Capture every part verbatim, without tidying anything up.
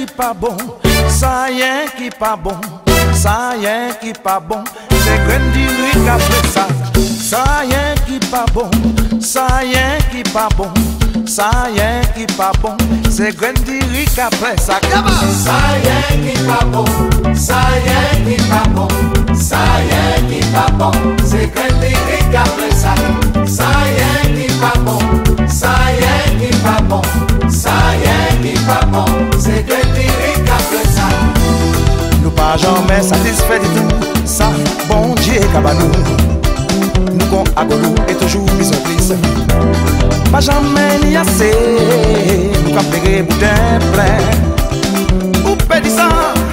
qui pas bon, ça y est qui pas bon, ça y est qui pas bon, c'est graine du riz après ça. Ça y est qui pas bon, ça y est qui pas bon, ça y est qui pas bon, c'est graine du riz après ça. Ça y est qui pas bon, ça y est qui pas bon, ça y est qui pas bon, c'est graine du riz après ça. Ça y est qui pas bon, ça y est qui pas bon, ça y est qui pas bon, c'est graine du riz après ça. Nous pas jamais satisfaits de tout, ça bon Dieu cabanou. Nous qu'on a goulou et toujours plus en plus. Pas jamais ni assez, nous qu'à pleurer boudin plein. Ou pédit ça,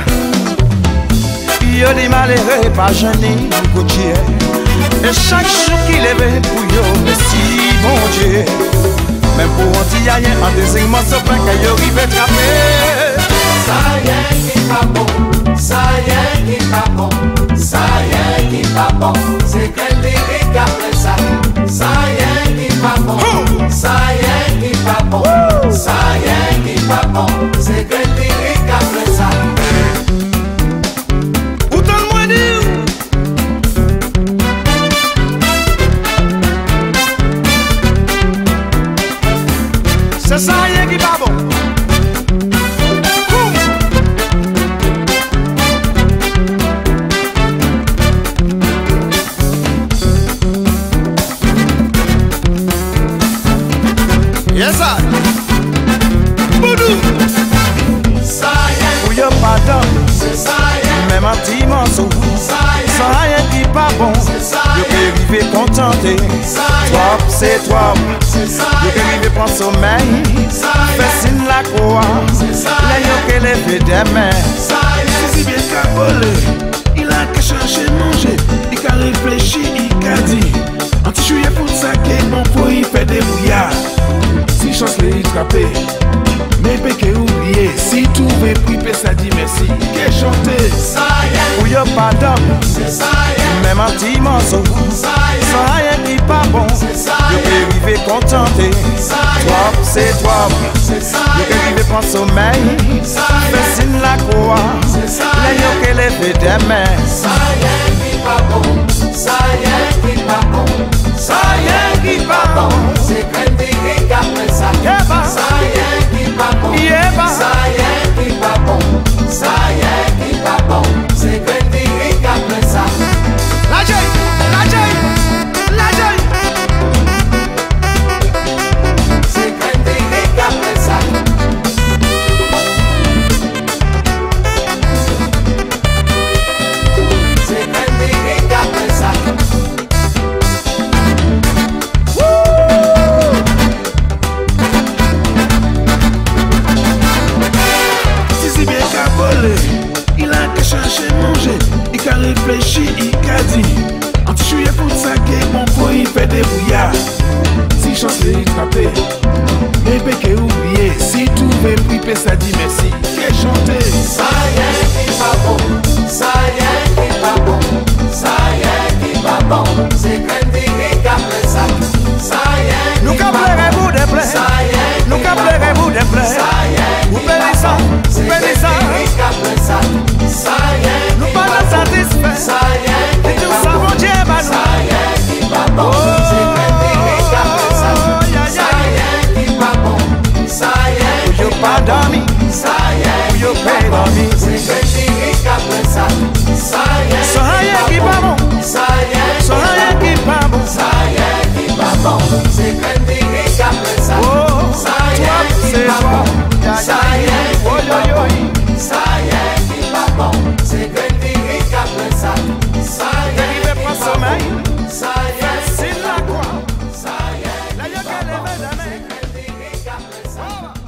yo des malheureux, pas gêné, nous côtier. Et chaque jour qu'il lève pour yo, merci bon Dieu. Même pour un petit aïe, un désignement se plaint qu'il y arrive à trapper. Ça y est qui pas bon, ça y est qui pas bon, ça y est qui pas bon, c'est graine du riz après ça. Ça y est qui pas bon, ça y est qui pas bon, ça y est qui pas bon, c'est graine du riz après ça. Autant de moins dire. C'est ça y est qui pas bon. Yes, sir. Boudou. Ça y est, Pour y'a pas d'homme, c'est ça y est, même un petit morceau. ça y est, Ça y est qui pas bon. ça Yo y est, peux arriver contenté. ça y Trop, c'est trop. c'est ça Yo y peux est, arriver prendre sommeil. ça y Fais est, signe la croix. c'est ça Là y yo est, que lever des mains. ça y est. Si bien qu'à voler, il a qu'à changer manger, il a réfléchi, il a dit. Anti-chouillé pour ça qu'il bon pour y faire des brouillards. Si chance les attraper, mais péché oublié. Si tout veut priper, ça dit merci. Qu'est chanté? Ça y est, Pour y'a pas d'homme, c'est ça y est, même un petit morceau. ça y est, Ça y est qui pas bon. c'est ça Yo y peux est, arriver contenté. ça y est, Trop, c'est trop. c'est ça Yo y peux est, arriver prendre sommeil. ça y Fais est, signe la croix. c'est ça Là y yo est, que lever des mains. ça y est qui pas bon, ça y est qui pas bon, ça y est qui pas bon, c'est graine du riz après ça. Yeba. Ça y est qui pas bon, Yeba. ça y est qui pas bon, ça y est qui pas bon, c'est graine du riz après ça. La J, la J, la J. C'est graine du riz après ça. C'est graine du riz après ça. Si si bien qu'à voler, il a qu'à changer manger, il a réfléchi, il a dit. Anti-chouillé pour ça qu'il bon pour y faire des brouillards. Si chance les attraper, mais péché oublié. Si tout veut priper, ça dit merci. Qu'est chanté? Ça y est qui pas bon, ça y est qui pas bon, ça y est qui pas bon, c'est graine du riz après ça. Ça y est Nous qui qu'à pas pleurer bon, vous des plaies. ça y est Nous qui qu'à pas pleurer bon, vous des plaies. ça y est Vous qui payez pas ça, bon, vous c'est payez graine ça. du riz après ça. Ça y est Nous qui pas pas de bon, satisfait. ça y est Et qui tout pas ça bon, mon Dieu va ça nous. y est qui pas bon, c'est graine du riz après ça. Ça y est qui pas bon, ça y est Yo qui pas pas bon, dormi. ça y est Yo qui pas pas bon, dormi. c'est graine du riz après ça. Ça y est Ça y est qui pas bon. ça y est Ça y est qui pas bon. ça y est qui pas bon, c'est graine du riz après ça. Oh, Ça y toi, est qui c'est pas toi. bon, Ya, ça ya, y est oh, qui yo, pas yo. bon, ça y est qui pas bon, c'est graine du riz après ça. Ça y Arrivé est qui prendre pas sommeil. bon, ça y est C'est la croix. ça y est Là yo qui que pas bon, lever des mains. c'est graine du riz après ça.